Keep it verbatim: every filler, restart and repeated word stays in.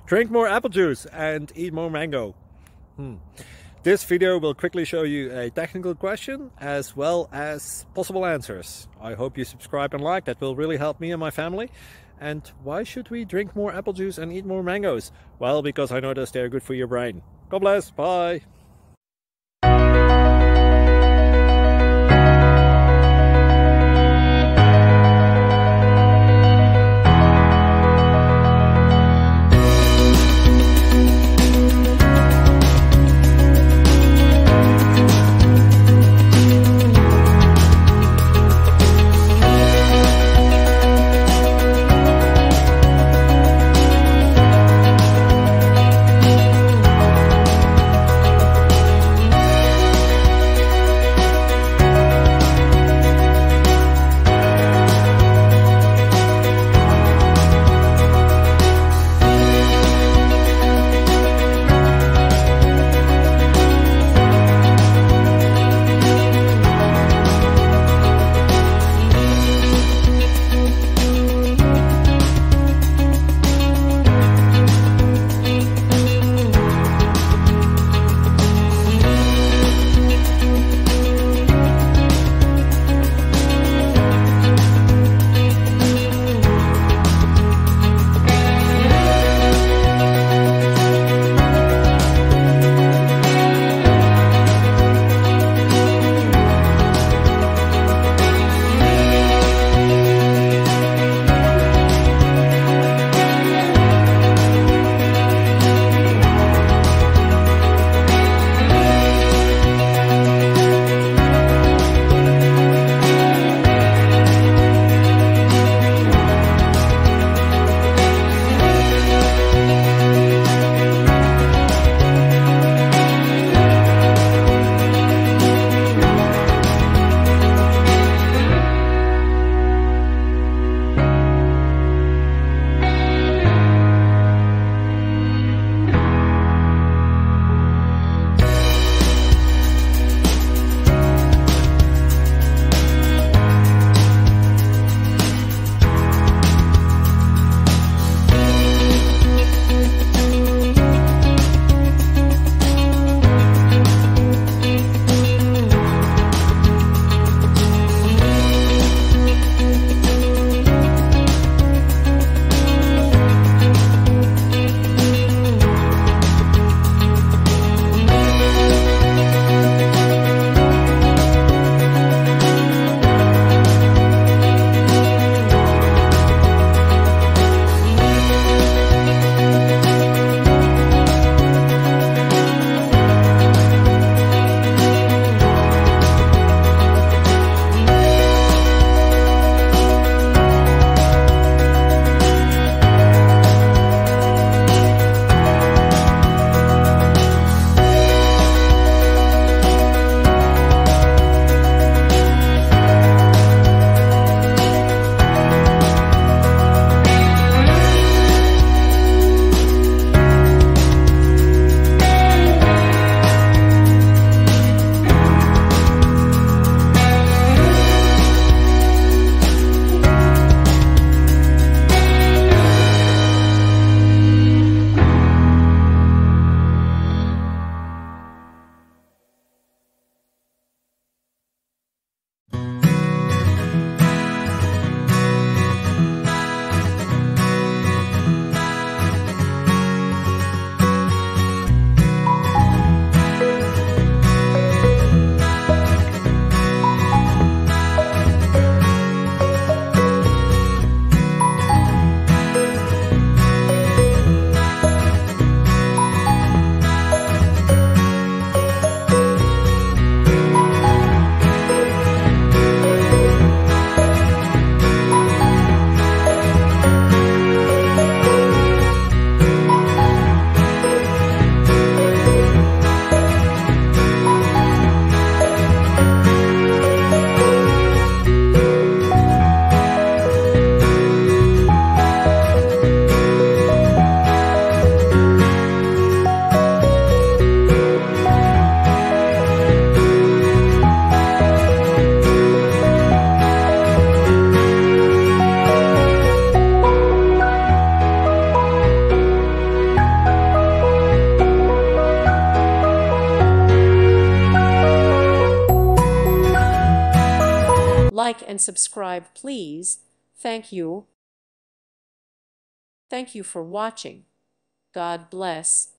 Drink more apple juice and eat more mango. Hmm. This video will quickly show you a technical question as well as possible answers. I hope you subscribe and like, that will really help me and my family. And why should we drink more apple juice and eat more mangoes? Well, because I noticed they're good for your brain. God bless, bye! and subscribe, please. Thank you. Thank you for watching. God bless.